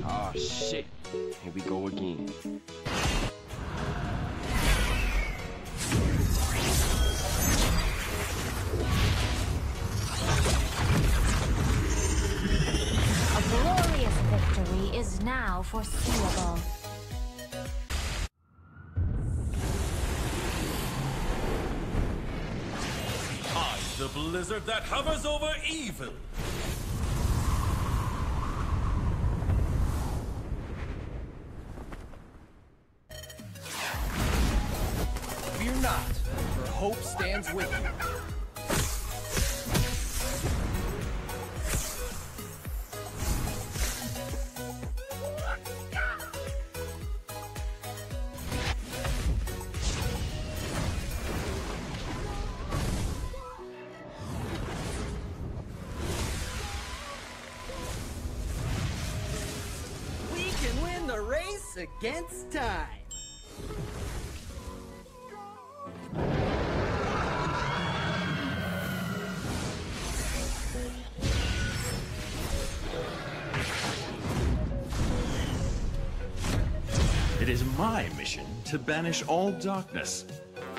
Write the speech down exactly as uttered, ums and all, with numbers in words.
Oh shit. Here we go again. A glorious victory is now foreseeable. I'm the blizzard that hovers over evil. Fear not, for hope stands with you. We can win the race against time. It is my mission to banish all darkness.